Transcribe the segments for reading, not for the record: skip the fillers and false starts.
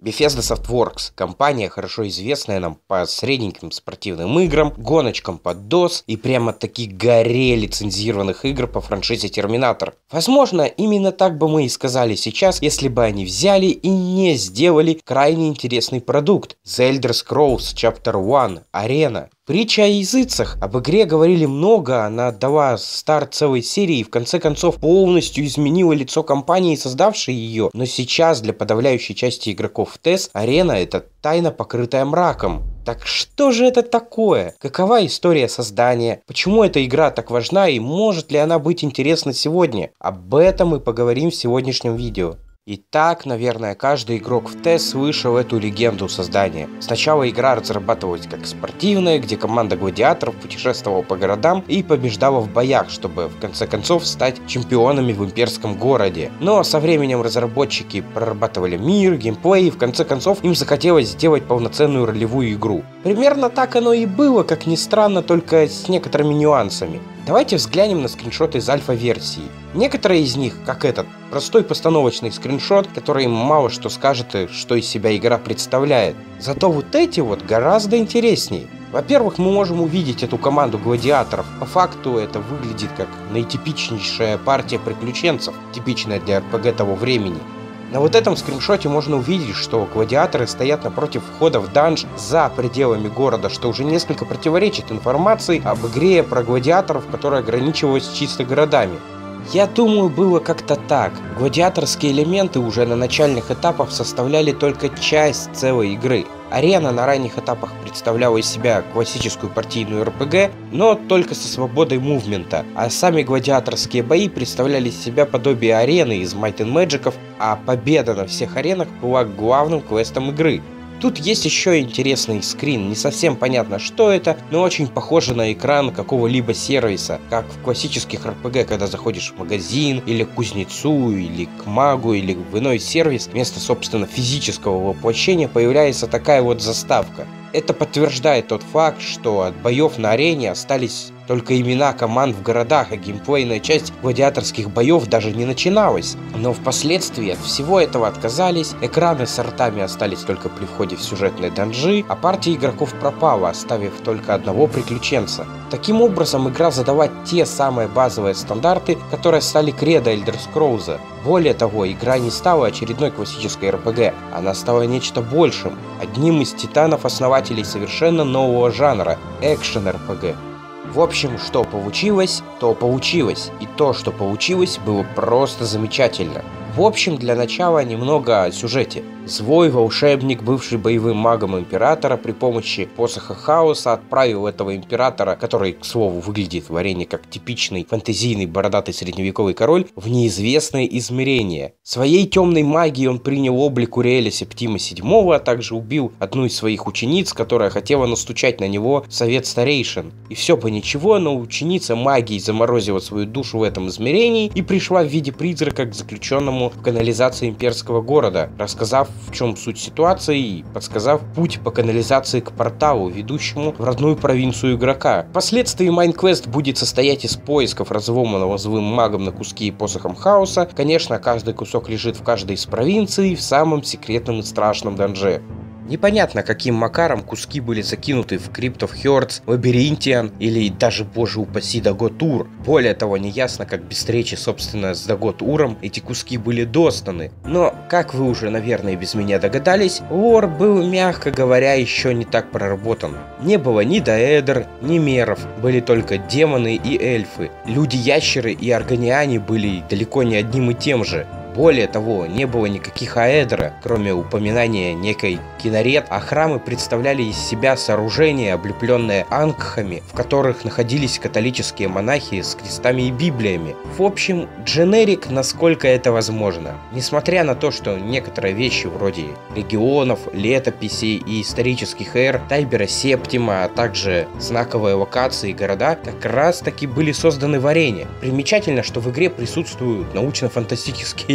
Bethesda Softworks – компания, хорошо известная нам по средненьким спортивным играм, гоночкам под DOS и прямо-таки горе лицензированных игр по франшизе Терминатор. Возможно, именно так бы мы и сказали сейчас, если бы они взяли и не сделали крайне интересный продукт – The Elder Scrolls Chapter 1 Arena. Притча о языцах. Об игре говорили много, она дала старт целой серии и в конце концов полностью изменила лицо компании, создавшей ее. Но сейчас для подавляющей части игроков в TES Арена — это тайна, покрытая мраком. Так что же это такое? Какова история создания? Почему эта игра так важна и может ли она быть интересна сегодня? Об этом мы поговорим в сегодняшнем видео. Итак, наверное, каждый игрок в TES слышал эту легенду создания. Сначала игра разрабатывалась как спортивная, где команда гладиаторов путешествовала по городам и побеждала в боях, чтобы в конце концов стать чемпионами в имперском городе. Но со временем разработчики прорабатывали мир, геймплей и в конце концов им захотелось сделать полноценную ролевую игру. Примерно так оно и было, как ни странно, только с некоторыми нюансами. Давайте взглянем на скриншоты из альфа-версии. Некоторые из них, как этот, простой постановочный скриншот, который мало что скажет и что из себя игра представляет. Зато вот эти вот гораздо интереснее. Во-первых, мы можем увидеть эту команду гладиаторов. По факту это выглядит как наитипичнейшая партия приключенцев, типичная для РПГ того времени. На вот этом скриншоте можно увидеть, что гладиаторы стоят напротив входа в данж за пределами города, что уже несколько противоречит информации об игре про гладиаторов, которая ограничивалась чисто городами. Я думаю, было как-то так. Гладиаторские элементы уже на начальных этапах составляли только часть целой игры. Арена на ранних этапах представляла из себя классическую партийную РПГ, но только со свободой мувмента, а сами гладиаторские бои представляли из себя подобие арены из Might and Magic'ов, а победа на всех аренах была главным квестом игры. Тут есть еще интересный скрин, не совсем понятно, что это, но очень похоже на экран какого-либо сервиса, как в классических РПГ, когда заходишь в магазин, или к кузнецу, или к магу, или в иной сервис, вместо, собственно, физического воплощения появляется такая вот заставка. Это подтверждает тот факт, что от боев на арене остались только имена команд в городах, а геймплейная часть гладиаторских боев даже не начиналась. Но впоследствии от всего этого отказались, экраны с артами остались только при входе в сюжетные данжи, а партия игроков пропала, оставив только одного приключенца. Таким образом, игра задала те самые базовые стандарты, которые стали кредо Elder Scrolls. Более того, игра не стала очередной классической РПГ, она стала нечто большим, одним из титанов-основателей совершенно нового жанра – экшен-РПГ. В общем, что получилось, то получилось. И то, что получилось, было просто замечательно. В общем, для начала немного о сюжете. Злой волшебник, бывший боевым магом императора, при помощи посоха хаоса отправил этого императора, который, к слову, выглядит в арене как типичный фэнтезийный бородатый средневековый король, в неизвестные измерения. Своей темной магией он принял облик Уриэля Септима VII, а также убил одну из своих учениц, которая хотела настучать на него в совет старейшин. И все бы ничего, но ученица магии заморозила свою душу в этом измерении и пришла в виде призрака к заключенному в канализации имперского города, рассказав, в чем суть ситуации и подсказав путь по канализации к порталу, ведущему в родную провинцию игрока. Впоследствии Майнквест будет состоять из поисков разломанного злым магом на куски и посохом хаоса. Конечно, каждый кусок лежит в каждой из провинций в самом секретном и страшном данже. Непонятно, каким макаром куски были закинуты в Crypt of Hearts, Лабиринтиан или даже, боже упаси, Дагот Ур. Более того, неясно, как без встречи, собственно, с Дагот Уром эти куски были достаны. Но, как вы уже, наверное, без меня догадались, лор был, мягко говоря, еще не так проработан. Не было ни даэдр, ни меров, были только демоны и эльфы. Люди-ящеры и органиане были далеко не одним и тем же. Более того, не было никаких аэдра, кроме упоминания некой Кинарет, а храмы представляли из себя сооружения, облепленные ангхами, в которых находились католические монахи с крестами и библиями. В общем, дженерик, насколько это возможно. Несмотря на то, что некоторые вещи вроде регионов, летописей и исторических эр, Тайбера Септима, а также знаковые локации и города как раз таки были созданы в арене. Примечательно, что в игре присутствуют научно-фантастические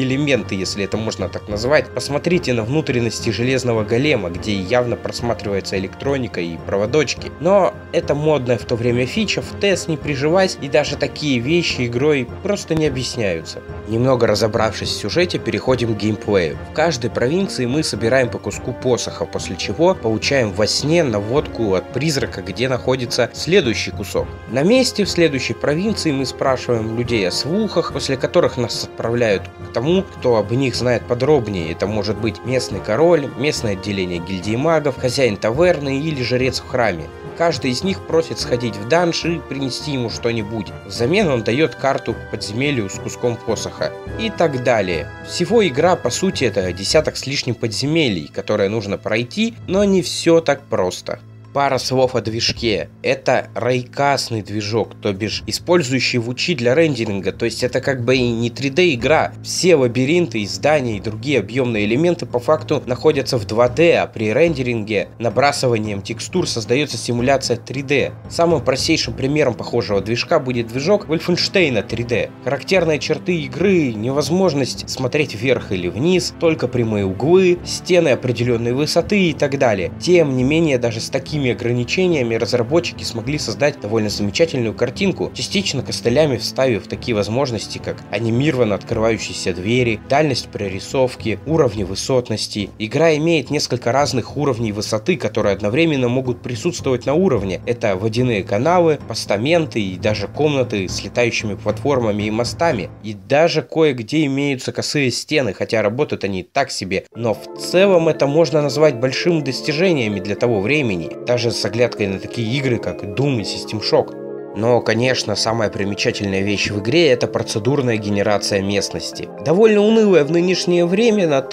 элементы, если это можно так назвать. Посмотрите на внутренности железного голема, где явно просматривается электроника и проводочки. Но это модная в то время фича, в тест не приживаясь, и даже такие вещи игрой просто не объясняются. Немного разобравшись в сюжете, переходим к геймплею. В каждой провинции мы собираем по куску посоха, после чего получаем во сне наводку от призрака, где находится следующий кусок. На месте в следующей провинции мы спрашиваем людей о слухах, после которых нас отправляют к тому, кто об них знает подробнее. Это может быть местный король, местное отделение гильдии магов, хозяин таверны или жрец в храме. Каждый из них просит сходить в данж и принести ему что-нибудь. Взамен он дает карту к подземелью с куском посоха. И так далее. Всего игра, по сути, это десяток с лишним подземелий, которые нужно пройти, но не все так просто. Пара слов о движке. Это райкастный движок, то бишь использующий VUCI для рендеринга, то есть это как бы и не 3D игра. Все лабиринты, здания и другие объемные элементы по факту находятся в 2D, а при рендеринге набрасыванием текстур создается симуляция 3D. Самым простейшим примером похожего движка будет движок Wolfenstein 3D. Характерные черты игры — невозможность смотреть вверх или вниз, только прямые углы, стены определенной высоты и так далее. Тем не менее, даже с такими ограничениями разработчики смогли создать довольно замечательную картинку, частично костылями вставив такие возможности, как анимированно открывающиеся двери, дальность прорисовки, уровни высотности. Игра имеет несколько разных уровней высоты, которые одновременно могут присутствовать на уровне. Это водяные канавы, постаменты и даже комнаты с летающими платформами и мостами. И даже кое-где имеются косые стены, хотя работают они так себе. Но в целом это можно назвать большими достижениями для того времени. Даже с оглядкой на такие игры, как Doom и System Shock. Но, конечно, самая примечательная вещь в игре — это процедурная генерация местности. Довольно унылая в нынешнее время, на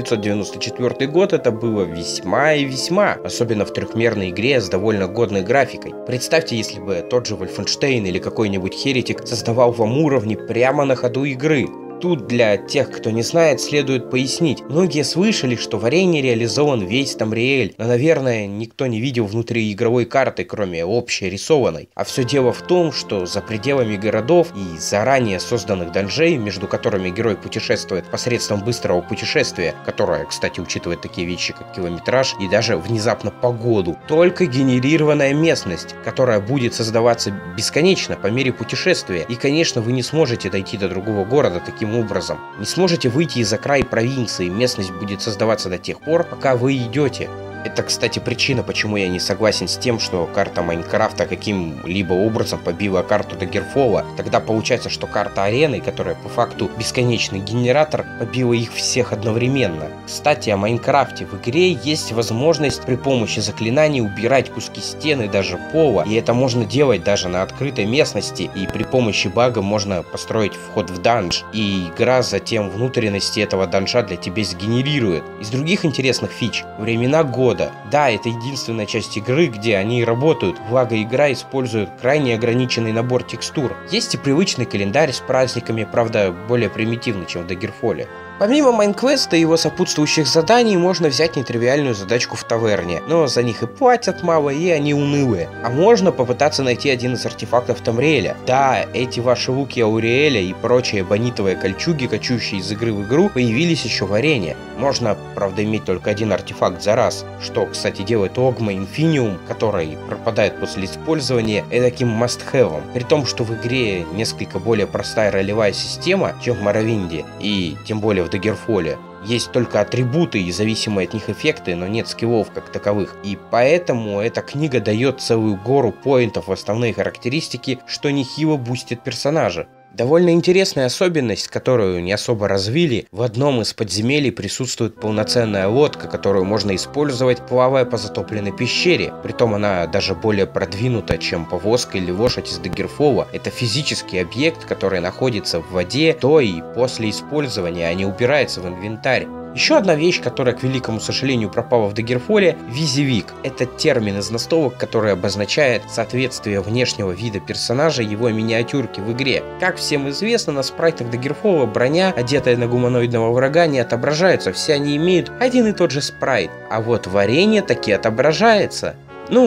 1994 год это было весьма и весьма, особенно в трехмерной игре с довольно годной графикой. Представьте, если бы тот же Wolfenstein или какой-нибудь Heretic создавал вам уровни прямо на ходу игры. Тут для тех, кто не знает, следует пояснить. Многие слышали, что в арене реализован весь Тамриэль, но, наверное, никто не видел внутри игровой карты, кроме общей рисованной. А все дело в том, что за пределами городов и заранее созданных данжей, между которыми герой путешествует посредством быстрого путешествия, которое, кстати, учитывает такие вещи, как километраж и даже внезапно погоду, только генерированная местность, которая будет создаваться бесконечно по мере путешествия. И, конечно, вы не сможете дойти до другого города таким образом. Не сможете выйти из-за края провинции, местность будет создаваться до тех пор, пока вы идете. Это, кстати, причина, почему я не согласен с тем, что карта Майнкрафта каким-либо образом побила карту Daggerfall. Тогда получается, что карта арены, которая по факту бесконечный генератор, побила их всех одновременно. Кстати, о Майнкрафте. В игре есть возможность при помощи заклинаний убирать куски стены, даже пола. И это можно делать даже на открытой местности. И при помощи бага можно построить вход в данж. И игра затем внутренности этого данжа для тебя сгенерирует. Из других интересных фич: времена года. Да, это единственная часть игры, где они работают, благо игра использует крайне ограниченный набор текстур. Есть и привычный календарь с праздниками, правда, более примитивный, чем в Daggerfall. Помимо Майнквеста и его сопутствующих заданий, можно взять нетривиальную задачку в таверне, но за них и платят мало, и они унылые. А можно попытаться найти один из артефактов Тамриэля. Да, эти ваши луки Ауриэля и прочие бонитовые кольчуги, кочующие из игры в игру, появились еще в арене. Можно, правда, иметь только один артефакт за раз, что, кстати, делает Огма Инфиниум, который пропадает после использования, таким must-have. При том, что в игре несколько более простая ролевая система, чем в Моровинде, и тем более в Daggerfall. Есть только атрибуты и зависимые от них эффекты, но нет скиллов как таковых. И поэтому эта книга дает целую гору поинтов в основные характеристики, что нехило бустит персонажа. Довольно интересная особенность, которую не особо развили: в одном из подземелий присутствует полноценная лодка, которую можно использовать, плавая по затопленной пещере. Притом она даже более продвинута, чем повозка или лошадь из Daggerfall. Это физический объект, который находится в воде до и после использования, а не убирается в инвентарь. Еще одна вещь, которая, к великому сожалению, пропала в Daggerfall — визивик. Это термин из настолок, который обозначает соответствие внешнего вида персонажа его миниатюрке в игре. Как всем известно, на спрайтах Daggerfall броня, одетая на гуманоидного врага, не отображается, все они имеют один и тот же спрайт. А вот в арене таки отображается.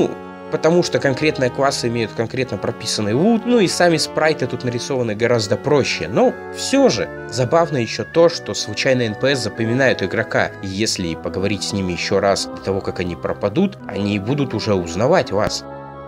потому что конкретные классы имеют конкретно прописанный лут, ну и сами спрайты тут нарисованы гораздо проще. Но все же забавно еще то, что случайные НПС запоминают игрока, и если поговорить с ними еще раз до того, как они пропадут, они будут уже узнавать вас.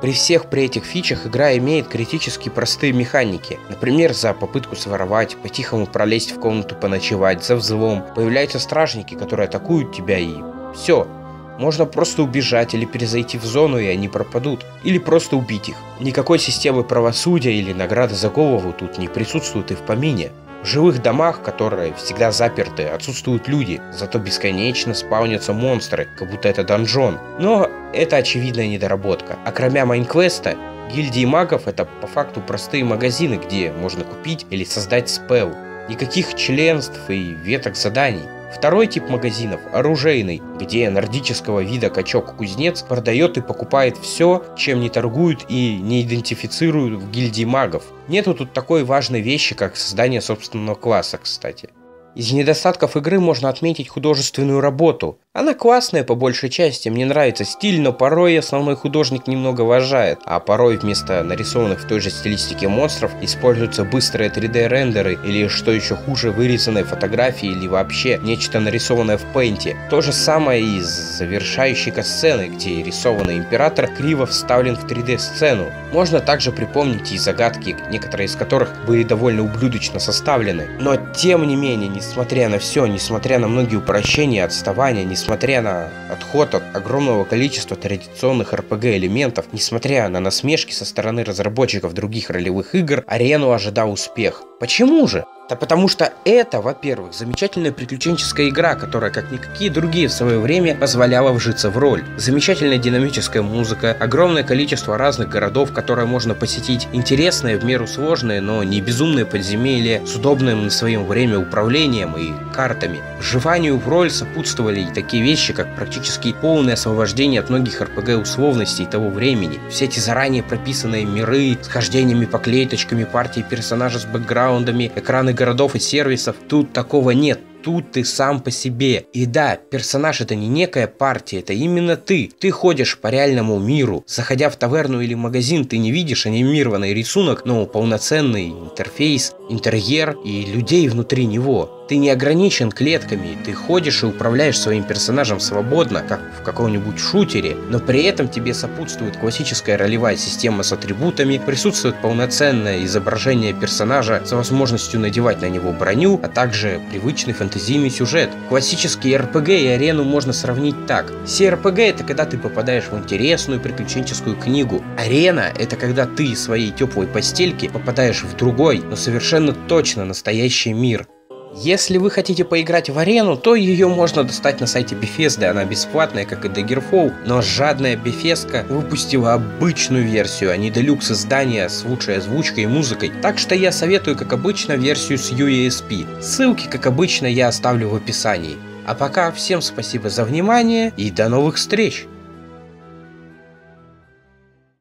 При этих фичах игра имеет критически простые механики. Например, за попытку своровать, по-тихому пролезть в комнату поночевать, за взлом. Появляются стражники, которые атакуют тебя, и все. Можно просто убежать или перезайти в зону, и они пропадут. Или просто убить их. Никакой системы правосудия или награды за голову тут не присутствует и в помине. В жилых домах, которые всегда заперты, отсутствуют люди, зато бесконечно спаунятся монстры, как будто это донжон. Но это очевидная недоработка. А кроме Майнквеста, гильдии магов — это по факту простые магазины, где можно купить или создать спелл. Никаких членств и веток заданий. Второй тип магазинов – оружейный, где нордического вида качок-кузнец продает и покупает все, чем не торгуют и не идентифицируют в гильдии магов. Нету тут такой важной вещи, как создание собственного класса, кстати. Из недостатков игры можно отметить художественную работу. Она классная по большей части, мне нравится стиль, но порой основной художник немного вожает, а порой вместо нарисованных в той же стилистике монстров используются быстрые 3D рендеры или, что еще хуже, вырезанные фотографии или вообще нечто нарисованное в пейнте. То же самое и с завершающей катсцены, где рисованный император криво вставлен в 3D сцену. Можно также припомнить и загадки, некоторые из которых были довольно ублюдочно составлены. Но тем не менее, несмотря на все, несмотря на многие упрощения, отставания, несмотря на отход от огромного количества традиционных RPG элементов, несмотря на насмешки со стороны разработчиков других ролевых игр, Арену ожидал успех. Почему же? Да потому что это, во-первых, замечательная приключенческая игра, которая, как никакие другие в свое время, позволяла вжиться в роль. Замечательная динамическая музыка, огромное количество разных городов, которые можно посетить, интересные, в меру сложные, но не безумные подземелья, с удобным на свое время управлением и картами. Вживанию в роль сопутствовали и такие вещи, как практически полное освобождение от многих RPG условностей того времени. Все эти заранее прописанные миры, с хождениями по клеточками, партии персонажей с бэкграундами, экраны городов и сервисов, тут такого нет. Тут ты сам по себе. И да, персонаж — это не некая партия, это именно ты. Ты ходишь по реальному миру. Заходя в таверну или магазин, ты не видишь анимированный рисунок, но полноценный интерфейс, интерьер и людей внутри него. Ты не ограничен клетками, ты ходишь и управляешь своим персонажем свободно, как в каком-нибудь шутере, но при этом тебе сопутствует классическая ролевая система с атрибутами, присутствует полноценное изображение персонажа с возможностью надевать на него броню, а также привычный фэнтезийный сюжет. Классические RPG и Арену можно сравнить так. CRPG — это когда ты попадаешь в интересную приключенческую книгу. Арена — это когда ты из своей теплой постельки попадаешь в другой, но совершенно точно настоящий мир. Если вы хотите поиграть в Арену, то ее можно достать на сайте Bethesda, она бесплатная, как и Daggerfall, но жадная Bethesda выпустила обычную версию, а не делюкс издания с лучшей озвучкой и музыкой, так что я советую, как обычно, версию с UESP. Ссылки, как обычно, я оставлю в описании. А пока всем спасибо за внимание и до новых встреч!